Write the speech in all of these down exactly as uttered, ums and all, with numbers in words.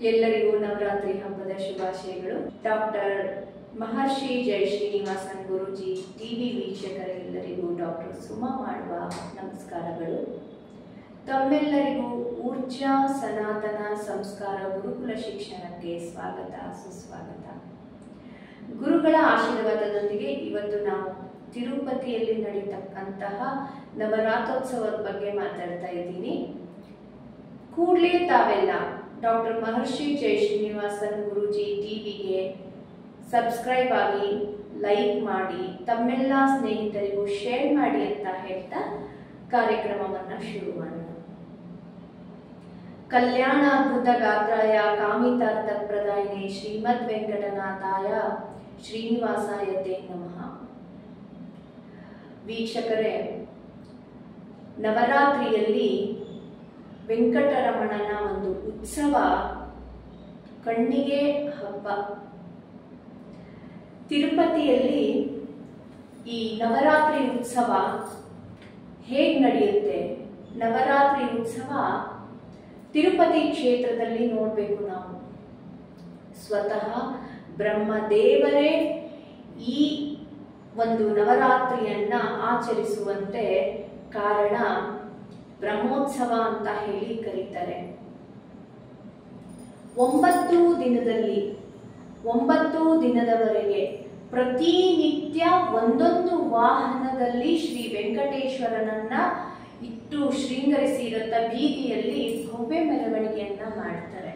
ಎಲ್ಲರಿಗೂ ನವರಾತ್ರಿ ಹಬ್ಬದ ಶುಭಾಶಯಗಳು. ಡಾಕ್ಟರ್ ಮಹರ್ಷಿ ಜೈ ಶ್ರೀನಿವಾಸನ್ ಗುರೂಜಿ ಟಿವಿ ವೀಕ್ಷಕರೆಲ್ಲರಿಗೂ ಡಾಕ್ಟರ್ ಸುಮಾ ಮಾಡುವ ನಮಸ್ಕಾರಗಳು. ತಮ್ಮೆಲ್ಲರಿಗೂ ಊರ್ಜಾ ಸನಾತನ ಸಂಸ್ಕಾರ ಗುರುಕುಲ ಶಿಕ್ಷಣಕ್ಕೆ ಸ್ವಾಗತ ಸುಸ್ವಾಗತ. ಗುರುಗಳ ಆಶೀರ್ವಾದದೊಂದಿಗೆ ಇವತ್ತು ನಾವು ತಿರುಪತಿಯಲ್ಲಿ ನಡೀತಕ್ಕಂತಹ ನವರಾತ್ರೋತ್ಸವದ ಬಗ್ಗೆ ಮಾತಾಡ್ತಾ ಇದ್ದೀನಿ. ಕೂಡಲೇ ತಾವೆಲ್ಲ ಡಾಕ್ಟರ್ ಮಹರ್ಷಿ ಜೈ ಶ್ರೀನಿವಾಸನ್ ಗುರೂಜಿ ಟಿವಿಗೆ ಸಬ್ಸ್ಕ್ರೈಬ್ ಆಗಿ, ಲೈಕ್ ಮಾಡಿ, ತಮ್ಮೆಲ್ಲ ಸ್ನೇಹಿತರಿಗೂ ಶೇರ್ ಮಾಡಿ ಅಂತ ಹೇಳ್ತಾ ಕಾರ್ಯಕ್ರಮವನ್ನು ಶುರು ಮಾಡೋಣ. ಕಲ್ಯಾಣ ಅದ್ಭುತ ಗಾತ್ರಾಯ ಕಾಮಿತಾರ್ಥ ಪ್ರದಾಯಿನಿ ಶ್ರೀಮದ್ ವೆಂಕಟನಾಥಾಯ ಶ್ರೀನಿವಾಸಾಯ ತೇ ನಮಃ. ವೀಕ್ಷಕರೇ, ನವರಾತ್ರಿಯಲ್ಲಿ ವೆಂಕಟರಮಣನ ಒಂದು ಉತ್ಸವ ಕಣ್ಣಿಗೆ ಹಬ್ಬ. ತಿರುಪತಿಯಲ್ಲಿ ಈ ನವರಾತ್ರಿ ಉತ್ಸವ ಹೇಗೆ ನಡೆಯುತ್ತೆ? ನವರಾತ್ರಿ ಉತ್ಸವ ತಿರುಪತಿ ಕ್ಷೇತ್ರದಲ್ಲಿ ನೋಡಬೇಕು ನಾವು. ಸ್ವತಃ ಬ್ರಹ್ಮದೇವರೇ ಈ ಒಂದು ನವರಾತ್ರಿಯನ್ನ ಆಚರಿಸುವಂತೆ ಕಾರಣ ಬ್ರಹ್ಮೋತ್ಸವ ಅಂತ ಹೇಳಿ ಕರೀತಾರೆ. ಒಂಬತ್ತು ದಿನದಲ್ಲಿ ಒಂಬತ್ತು ದಿನದವರೆಗೆ ಪ್ರತಿನಿತ್ಯ ಒಂದೊಂದು ವಾಹನದಲ್ಲಿ ಶ್ರೀ ವೆಂಕಟೇಶ್ವರನನ್ನ ಇಟ್ಟು ಶೃಂಗರಿಸಿರುತ್ತ ಬೀದಿಯಲ್ಲಿ ಭವ್ಯ ಮೆರವಣಿಗೆಯನ್ನ ಮಾಡ್ತಾರೆ.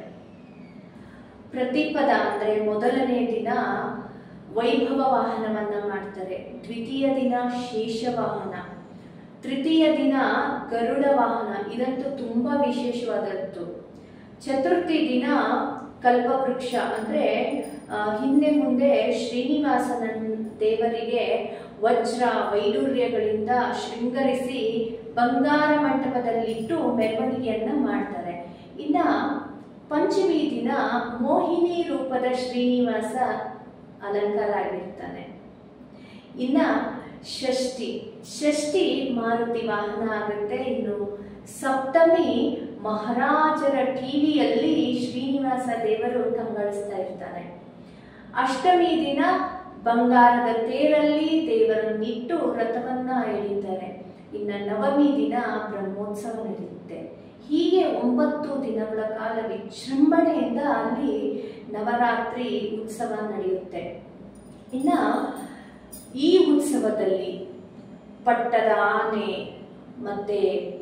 ಪ್ರತಿಪದ ಅಂದ್ರೆ ಮೊದಲನೇ ದಿನ ವೈಭವ ವಾಹನವನ್ನ ಮಾಡ್ತಾರೆ. ದ್ವಿತೀಯ ದಿನ ಶೇಷ ವಾಹನ, ತೃತೀಯ ದಿನ ಗರುಡ ವಾಹನ, ಇದಂತೂ ತುಂಬಾ ವಿಶೇಷವಾದದ್ದು. ಚತುರ್ಥಿ ದಿನ ಕಲ್ಪವೃಕ್ಷ ಅಂದ್ರೆ ಹಿಂದೆ ಮುಂದೆ ಶ್ರೀನಿವಾಸನ ದೇವರಿಗೆ ವಜ್ರ ವೈಡೂರ್ಯಗಳಿಂದ ಶೃಂಗರಿಸಿ ಬಂಗಾರ ಮಂಟಪದಲ್ಲಿಟ್ಟು ಮೆರವಣಿಗೆಯನ್ನ ಮಾಡ್ತಾರೆ. ಇನ್ನ ಪಂಚಮಿ ದಿನ ಮೋಹಿನಿ ರೂಪದ ಶ್ರೀನಿವಾಸ ಅಲಂಕಾರ ಆಗಿರ್ತಾನೆ. ಇನ್ನ ಷಷ್ಠಿ ಷಷ್ಠಿ ಮಾರುತಿ ವಾಹನ ಆಗುತ್ತೆ. ಇನ್ನು ಸಪ್ತಮಿ ಮಹಾರಾಜರ ಟಿವಿಯಲ್ಲಿ ಶ್ರೀನಿವಾಸ ದೇವರು ಕಂಗೊಳಿಸ್ತಾ ಇರ್ತಾನೆ. ಅಷ್ಟಮಿ ದಿನ ಬಂಗಾರದ ತೇರಲ್ಲಿ ದೇವರನ್ನಿಟ್ಟು ರಥವನ್ನ ಎಳಿತಾರೆ. ಇನ್ನ ನವಮಿ ದಿನ ಬ್ರಹ್ಮೋತ್ಸವ ನಡೆಯುತ್ತೆ. ಹೀಗೆ ಒಂಬತ್ತು ದಿನಗಳ ಕಾಲ ವಿಜೃಂಭಣೆಯಿಂದ ಅಲ್ಲಿ ನವರಾತ್ರಿ ಉತ್ಸವ ನಡೆಯುತ್ತೆ. ಇನ್ನ ಈ ಉತ್ಸವದಲ್ಲಿ ಪಟ್ಟದ ಆನೆ, ಮತ್ತೆ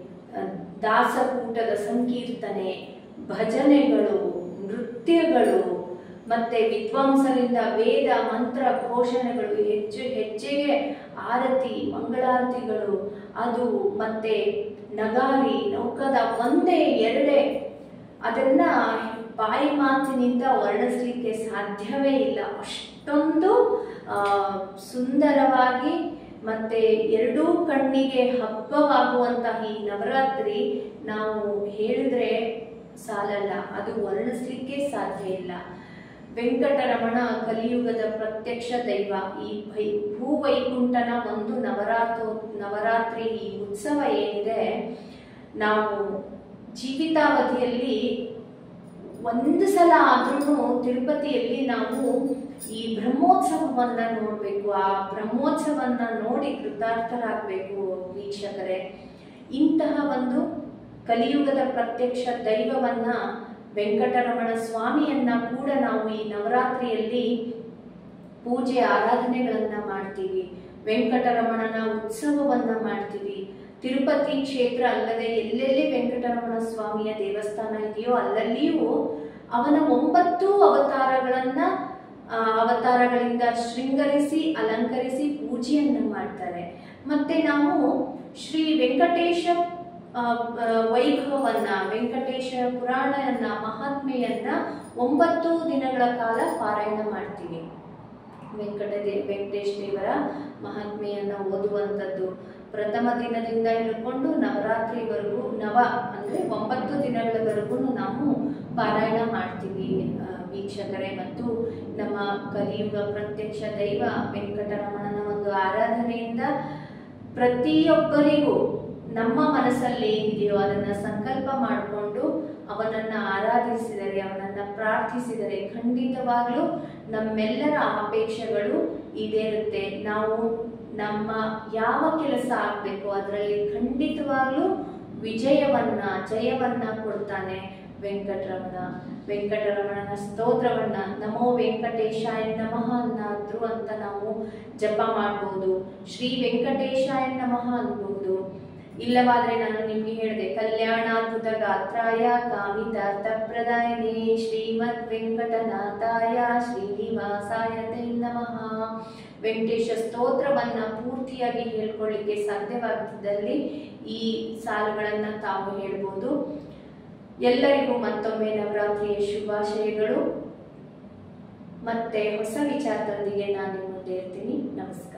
ದಾಸಕೂಟದ ಸಂಕೀರ್ತನೆ, ಭಜನೆಗಳು, ನೃತ್ಯಗಳು, ಮತ್ತೆ ವಿದ್ವಾಂಸರಿಂದ ವೇದ ಮಂತ್ರ ಘೋಷಣೆಗಳು, ಹೆಜ್ಜೆ ಹೆಜ್ಜೆಗೆ ಆರತಿ ಮಂಗಳಾರತಿಗಳು, ಅದು ಮತ್ತೆ ನಗಾರಿ ನೌಕದ ಒಂದೇ ಎರಡೇ, ಅದನ್ನ ಬಾಯಿ ಮಾತಿನಿಂದ ವರ್ಣಿಸ್ಲಿಕ್ಕೆ ಸಾಧ್ಯವೇ ಇಲ್ಲ. ಅಷ್ಟೊಂದು ಆ ಸುಂದರವಾಗಿ ಮತ್ತೆ ಎರಡೂ ಕಣ್ಣಿಗೆ ಹಬ್ಬವಾಗುವಂತಹ ಈ ನವರಾತ್ರಿ ನಾವು ಹೇಳಿದ್ರೆ ಸಾಲಲ್ಲ, ಅದು ವರ್ಣಿಸ್ಲಿಕ್ಕೆ ಸಾಧ್ಯ ಇಲ್ಲ. ವೆಂಕಟರಮಣ ಕಲಿಯುಗದ ಪ್ರತ್ಯಕ್ಷ ದೈವ. ಈ ಭೈ ಭೂವೈಕುಂಠನ ಒಂದು ನವರಾತ್ರೋ ನವರಾತ್ರಿ ಈ ಉತ್ಸವ ಏನಿದೆ, ನಾವು ಜೀವಿತಾವಧಿಯಲ್ಲಿ ಒಂದು ಸಲ ಆದ್ರೂ ತಿರುಪತಿಯಲ್ಲಿ ನಾವು ಈ ಬ್ರಹ್ಮೋತ್ಸವವನ್ನ ನೋಡ್ಬೇಕು. ಆ ಬ್ರಹ್ಮೋತ್ಸವನ್ನ ನೋಡಿ ಕೃತಾರ್ಥರಾಗಬೇಕು ವೀಕ್ಷಕರೇ. ಇಂತಹ ಒಂದು ಕಲಿಯುಗದ ಪ್ರತ್ಯಕ್ಷ ದೈವವನ್ನ ವೆಂಕಟರಮಣ ಸ್ವಾಮಿಯನ್ನ ಕೂಡ ನಾವು ಈ ನವರಾತ್ರಿಯಲ್ಲಿ ಪೂಜೆ ಆರಾಧನೆಗಳನ್ನ ಮಾಡ್ತೀವಿ. ವೆಂಕಟರಮಣನ ಉತ್ಸವವನ್ನ ಮಾಡ್ತೀವಿ. ತಿರುಪತಿ ಕ್ಷೇತ್ರ ಅಲ್ಲದೆ ಎಲ್ಲೆಲ್ಲಿ ವೆಂಕಟರಮಣ ಸ್ವಾಮಿಯ ದೇವಸ್ಥಾನ ಇದೆಯೋ ಅಲ್ಲಲ್ಲಿಯೂ ಅವನ ಒಂಬತ್ತು ಅವತಾರಗಳನ್ನ ಅವತಾರಗಳಿಂದ ಶೃಂಗರಿಸಿ ಅಲಂಕರಿಸಿ ಪೂಜೆಯನ್ನ ಮಾಡ್ತಾರೆ. ಮತ್ತೆ ನಾವು ಶ್ರೀ ವೆಂಕಟೇಶ ವೈಭವವನ್ನ, ವೆಂಕಟೇಶ ಪುರಾಣವನ್ನ, ಮಹಾತ್ಮೆಯನ್ನ ಒಂಬತ್ತು ದಿನಗಳ ಕಾಲ ಪಾರಾಯಣ ಮಾಡ್ತೀವಿ. ವೆಂಕಟ ದೇ ವೆಂಕಟೇಶ ದೇವರ ಮಹಾತ್ಮೆಯನ್ನ ಓದುವಂಥದ್ದು ಪ್ರಥಮ ದಿನದಿಂದ ಹಿಡ್ಕೊಂಡು ನವರಾತ್ರಿವರೆಗೂ, ನವ ಅಂದ್ರೆ ಒಂಬತ್ತು ದಿನಗಳವರೆಗೂ ನಾವು ಪಾರಾಯಣ ಮಾಡ್ತೀವಿ ವೀಕ್ಷಕರೇ. ಮತ್ತು ನಮ್ಮ ಕಲಿಯುಗ ಪ್ರತ್ಯಕ್ಷ ದೈವ ವೆಂಕಟರಮಣನ ಒಂದು ಆರಾಧನೆಯಿಂದ ಪ್ರತಿಯೊಬ್ಬರಿಗೂ ನಮ್ಮ ಮನಸ್ಸಲ್ಲಿ ಏನಿದೆಯೋ ಅದನ್ನ ಸಂಕಲ್ಪ ಮಾಡಿಕೊಂಡು ಅವನನ್ನು ಆರಾಧಿಸಿದರೆ, ಅವನನ್ನು ಪ್ರಾರ್ಥಿಸಿದರೆ ಖಂಡಿತವಾಗ್ಲೂ ನಮ್ಮೆಲ್ಲರ ಅಪೇಕ್ಷೆಗಳು ಈಡೇರುತ್ತೆ. ನಾವು ನಮ್ಮ ಯಾವ ಕೆಲಸ ಆಗಬೇಕು ಅದರಲ್ಲಿ ಖಂಡಿತವಾಗ್ಲೂ ವಿಜಯವನ್ನ ಜಯವನ್ನ ಕೊಡ್ತಾನೆ ವೆಂಕಟರಮಣ. ವೆಂಕಟರಮಣನ ಸ್ತೋತ್ರವನ್ನ ನಮೋ ವೆಂಕಟೇಶಾಯ ನಮಃ ಅನ್ನಾದ್ರು ಅಂತ ನಾವು ಜಪ ಮಾಡ್ಬೋದು. ಶ್ರೀ ವೆಂಕಟೇಶಾಯ ನಮಃ ಅನ್ಬಹುದು. ಇಲ್ಲವಾದ್ರೆ ನಾನು ನಿಮ್ಗೆ ಹೇಳಿದೆ, ಕಲ್ಯಾಣಾದ್ಭುತ ಗಾತ್ರಾಯ ಕಾಮಿತಾರ್ಥ ಪ್ರದಾಯಿನೇ ಶ್ರೀಮದ್ ವೆಂಕಟನಾಥಾಯ ಶ್ರೀನಿವಾಸಾಯ ತೈ ನಮಃ. ವೆಂಕಟೇಶ ಸ್ತೋತ್ರವನ್ನ ಪೂರ್ತಿಯಾಗಿ ಹೇಳ್ಕೊಳ್ಳಿಕ್ಕೆ ಸಾಧ್ಯವಾಗ್ತಿದ್ದಲ್ಲಿ ಈ ಸಾಲುಗಳನ್ನ ತಾವು ಹೇಳ್ಬೋದು. ಎಲ್ಲರಿಗೂ ಮತ್ತೊಮ್ಮೆ ನವರಾತ್ರಿಯ ಶುಭಾಶಯಗಳು. ಮತ್ತೆ ಹೊಸ ವಿಚಾರದೊಂದಿಗೆ ನಾನು ಮುಂದೆ ಇರ್ತೀನಿ. ನಮಸ್ಕಾರ.